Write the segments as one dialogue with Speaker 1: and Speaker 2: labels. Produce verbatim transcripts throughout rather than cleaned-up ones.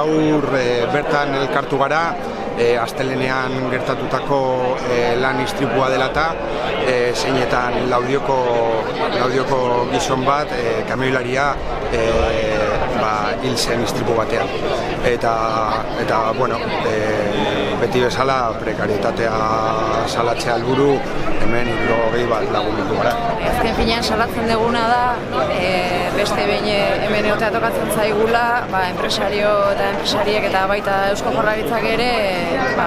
Speaker 1: gaur e, bertan elkartu gara, e, astelenean gertatutako e, lan istripua dela eta e, zeinetan laudioko, laudioko gizon bat, e, kamioilaria e, ba, hil zen istripu batean. Eta, eta bueno, e, beti bezala prekarietatea salatzea helburu hemen hirurogei bat lagun ditu gara.
Speaker 2: Azken finean salatzen duguna da, e, beste behin hemen egotea tokatzen zaigula, ba, enpresario eta enpresariek eta baita Eusko Jaurlaritzak ere, ba,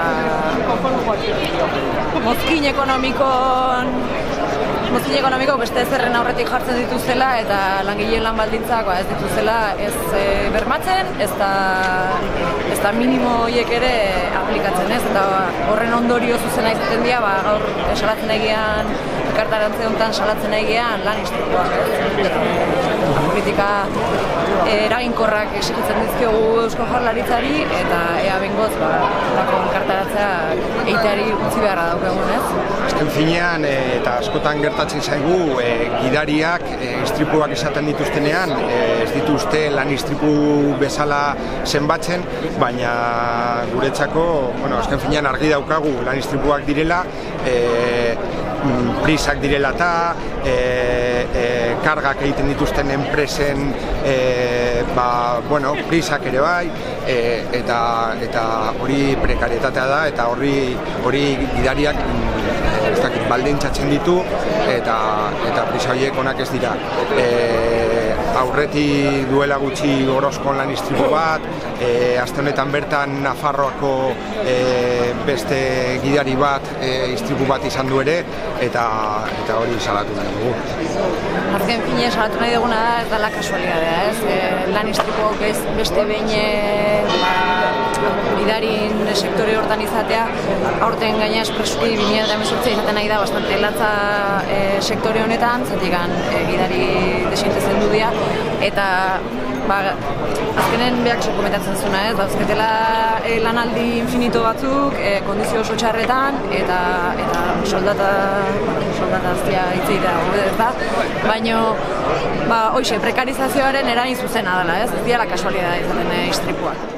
Speaker 2: mozkin ekonomikon mozkin ekonomiko beste ezerren aurretik jartzen dituzela eta langileen lan baldintzak ba, ez dituzela ez e, bermatzen, ez da, ez da minimo horiek ere aplikatzen ez, eta horren ondorio zuzena izaten dira, ba, gaur salatzen egian, elkartarantze honetan salatzen egian lan istripuak, kritika eraginkorrak exigitzen dizkiogu Eusko Jaurlaritzari eta ea bengoz ba, lako elkartaratzea egiteari utzi beharra daukagun, ez?
Speaker 1: Azken finean eta askotan gertatzen zaigu e, gidariak e, istripuak esaten dituztenean e, ez dituzte lan istripu bezala zenbatzen, baina guretzako, bueno, azken finean argi daukagu lan istripuak direla, e, prisak direla eta e, e, kargak egiten dituzten enpresen e, ba, bueno, prisak ere bai, e, eta eta hori prekarietatea da eta hori hori gidariak ez dakit baldintzatzen ditu eta eta prisa horiek onak ez dira. E, aurretik duela gutxi Orozkon lan istripu bat, e, aste honetan bertan Nafarroako e, beste gidari bat e, istripu bat izan du ere eta eta hori salatu nahi dugu.
Speaker 2: Azken fine salatu nahi duguna da ez dela kasualidadea, ez? E, lan istripu beste behin ba, gidarin sektore hortan izatea, aurten gaina espresuki bi mila hemezortzi izaten nahi da bastante latza e, sektore honetan, zatikan e, gidari desintezen du dira, eta ba, azkenen beak komentatzen zuna, ez? Dauzketela e, lanaldi infinito batzuk, e, kondizio oso txarretan, eta, eta soldata, soldata aztia hitzeita ez da, baina ba, hoxe, prekarizazioaren eragin zuzena dela, ez? Ez dira kasualidadea izaten e, istripuak.